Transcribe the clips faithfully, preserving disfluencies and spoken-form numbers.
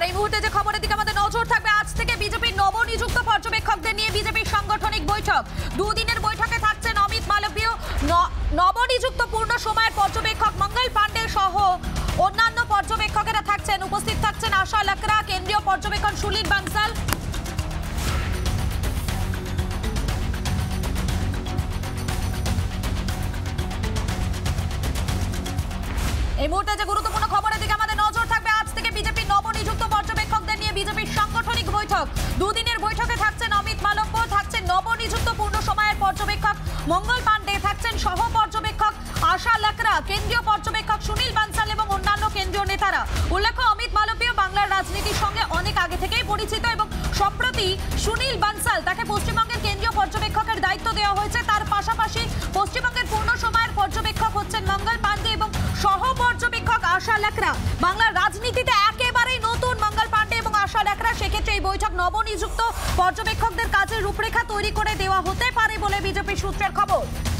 এই মুহূর্তে যে খবরের দিকে আমাদের নজর থাকবে, আজ থেকে বিজেপির নবনিযুক্ত পর্যবেক্ষকদের নিয়ে বিজেপির সাংগঠনিক বৈঠক। দুদিনের বৈঠকে থাকছেন অমিত মালব্য, নবনিযুক্ত পূর্ণ সময়ের পর্যবেক্ষক মঙ্গল পাণ্ডে সহ অন্যান্য পর্যবেক্ষকেরা থাকছেন। উপস্থিত থাকছেন আশা লাকড়া, কেন্দ্রীয় পর্যবেক্ষক সুনীল বানসাল। এই মুহূর্তে যে গুরুত্বপূর্ণ খবরের দিকে আমাদের নজর থাকবে, আজ থেকে বিজেপির নবনিযুক্ত পর্যবেক্ষকদের নিয়ে বিজেপির সাংগঠনিক বৈঠক। দুদিনের বৈঠকে থাকছেন অমিত মালব্য, থাকছেন নবনিযুক্ত পূর্ণ সময়ের পর্যবেক্ষক মঙ্গল পাণ্ডে, থাকছেন সহ পর্যবেক্ষক আশা লাকড়া, কেন্দ্রীয় পর্যবেক্ষক সুনীল বানসাল এবং অন্যান্য কেন্দ্রীয় নেতারা। উল্লেখ্য, অমিত মালব্য বাংলার রাজনীতির সঙ্গে অনেক আগে থেকেই পরিচিত এবং সম্প্রতি সুনীল বানসাল তাকে পশ্চিমবঙ্গের কেন্দ্রীয় পর্যবেক্ষকের দায়িত্ব দেওয়া হয়েছে। তার পাশাপাশি পশ্চিমবঙ্গের পূর্ণ সময়ের পর্যবেক্ষক হচ্ছেন মঙ্গল পাণ্ডে এবং সহ পর্যবেক্ষক আশা লাকড়া। বাংলার রাজনীতিতে একেবারেই নতুন মঙ্গল পাণ্ডে এবং আশা লাকড়া। সেক্ষেত্রে এই বৈঠক নবনিযুক্ত পর্যবেক্ষকদের কাজের রূপরেখা তৈরি করে দেওয়া হতে পারে বলে বিজেপি সূত্রের খবর।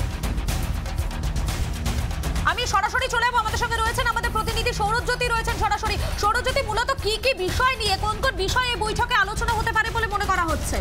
আমি সরাসরি চলে যাবো, আমাদের সঙ্গে রয়েছেন আমাদের প্রতিনিধি সৌরজ্যোতি রয়েছেন সরাসরি। সৌরজ্যোতি, মূলত কি কি বিষয় নিয়ে, কোন কোন বিষয়ে এই বৈঠকে আলোচনা হতে পারে বলে মনে করা হচ্ছে?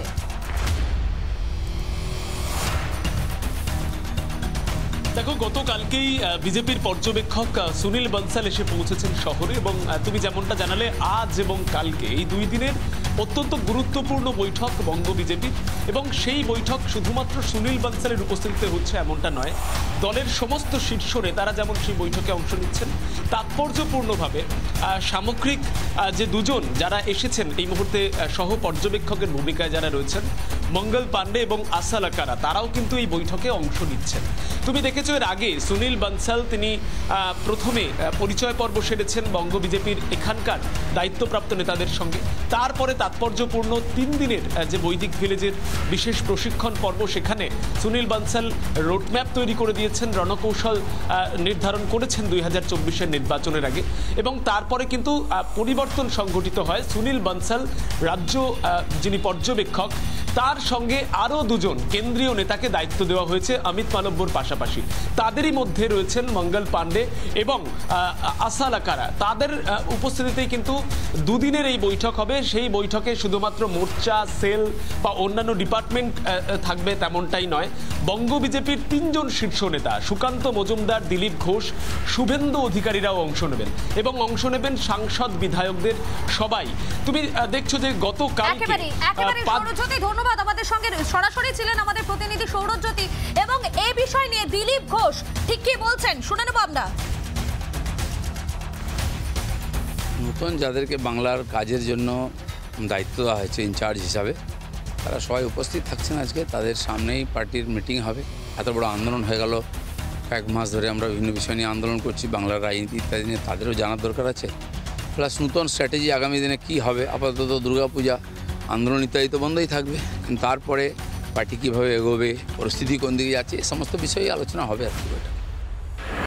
দেখো, গতকালকেই বিজেপির পর্যবেক্ষক সুনীল বানসাল এসে পৌঁছেছেন শহরে এবং তুমি যেমনটা জানালে, আজ এবং কালকে এই দুই দিনের অত্যন্ত গুরুত্বপূর্ণ বৈঠক বঙ্গ বিজেপির। এবং সেই বৈঠক শুধুমাত্র সুনীল বানসালের উপস্থিতিতে হচ্ছে এমনটা নয়, দলের সমস্ত শীর্ষ নেতারা যেমন সেই বৈঠকে অংশ নিচ্ছেন, তাৎপর্যপূর্ণভাবে সামগ্রিক যে দুজন যারা এসেছেন এই মুহূর্তে সহ পর্যবেক্ষকের ভূমিকায় যারা রয়েছেন, মঙ্গল পাণ্ডে এবং আশা লাকড়া, তারাও কিন্তু এই বৈঠকে অংশ নিচ্ছেন। তুমি দেখেছো এর আগে সুনীল বানসাল তিনি প্রথমে পরিচয় পর্ব সেরেছেন বঙ্গ বিজেপির এখানকার দায়িত্বপ্রাপ্ত নেতাদের সঙ্গে। তারপরে তাৎপর্যপূর্ণ তিন দিনের যে বৈদিক ভিলেজের বিশেষ প্রশিক্ষণ পর্ব, সেখানে সুনীল বানসাল রোডম্যাপ তৈরি করে দিয়েছেন, রণকৌশল নির্ধারণ করেছেন দুই হাজার চব্বিশের নির্বাচনের আগে। এবং তারপরে কিন্তু পরিবর্তন সংঘটিত হয়। সুনীল বানসাল রাজ্য যিনি পর্যবেক্ষক, তার সঙ্গে আরও দুজন কেন্দ্রীয় নেতাকে দায়িত্ব দেওয়া হয়েছে অমিত মালব্যর পাশাপাশি। তাদেরই মধ্যে রয়েছেন মঙ্গল পাণ্ডে এবং আশা লাকড়া। তাদের উপস্থিতিতেই কিন্তু দুদিনের এই বৈঠক হবে। সেই বৈঠকে শুধুমাত্র মোর্চা, সেল বা অন্যান্য ডিপার্টমেন্ট থাকবে তেমনটাই নয়, বঙ্গ বিজেপির তিনজন শীর্ষ নেতা সুকান্ত মজুমদার, দিলীপ ঘোষ, শুভেন্দু অধিকারীরাও অংশ নেবেন এবং অংশ নেবেন সাংসদ বিধায়কদের সবাই। তুমি দেখছো যে গতকালকে ধন্যবাদ, আমাদের সঙ্গে সরাসরি ছিলেন আমাদের প্রতিনিধি সৌরজ্যোতি। এবং এই বিষয় নিয়ে দিলীপ ঘোষ ঠিক কি বলছেন শুনে নেব আমরা। নতুন যাদেরকে বাংলার কাজের জন্য দায়িত্ব দেওয়া হয়েছে ইনচার্জ হিসাবে, তারা সবাই উপস্থিত থাকছেন আজকে। তাদের সামনেই পার্টির মিটিং হবে। এত বড় আন্দোলন হয়ে গেল, কয়েক মাস ধরে আমরা বিভিন্ন বিষয় নিয়ে আন্দোলন করছি, বাংলার রাজনীতি ইত্যাদি নিয়ে, তাদেরও জানার দরকার আছে। প্লাস নতুন স্ট্র্যাটেজি আগামী দিনে কী হবে। আপাতত দুর্গাপূজা, আন্দোলন ইত্যাদি তো বন্ধই থাকবে, কিন্তু তারপরে পার্টি কীভাবে এগোবে, পরিস্থিতি কোন দিকে যাচ্ছে, এই সমস্ত বিষয়ে আলোচনা হবে আর কি।